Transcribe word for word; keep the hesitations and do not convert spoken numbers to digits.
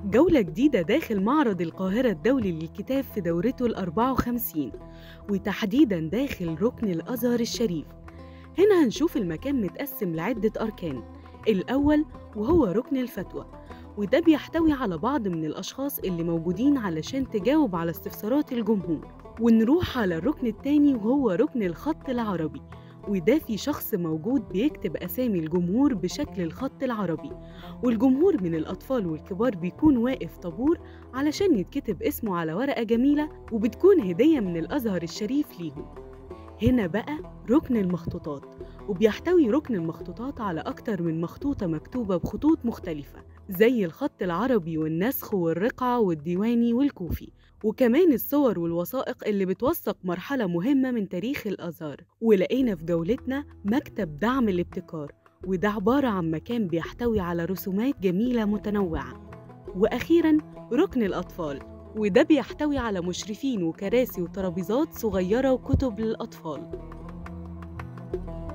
جولة جديدة داخل معرض القاهرة الدولي للكتاب في دورته الأربعة وخمسين، وتحديداً داخل ركن الأزهر الشريف. هنا هنشوف المكان متقسم لعدة أركان. الأول وهو ركن الفتوى، وده بيحتوي على بعض من الأشخاص اللي موجودين علشان تجاوب على استفسارات الجمهور. ونروح على الركن التاني وهو ركن الخط العربي، وده في شخص موجود بيكتب أسامي الجمهور بشكل الخط العربي، والجمهور من الأطفال والكبار بيكون واقف طابور علشان يتكتب اسمه على ورقة جميلة وبتكون هدية من الأزهر الشريف ليهم. هنا بقى ركن المخطوطات، وبيحتوي ركن المخطوطات على أكتر من مخطوطة مكتوبة بخطوط مختلفة زي الخط العربي والنسخ والرقعة والديواني والكوفي، وكمان الصور والوثائق اللي بتوثق مرحلة مهمة من تاريخ الأزهر. ولقينا في جولتنا مكتب دعم الابتكار، وده عبارة عن مكان بيحتوي على رسومات جميلة متنوعة. وأخيراً ركن الأطفال، وده بيحتوي على مشرفين وكراسي وترابيزات صغيرة وكتب للأطفال.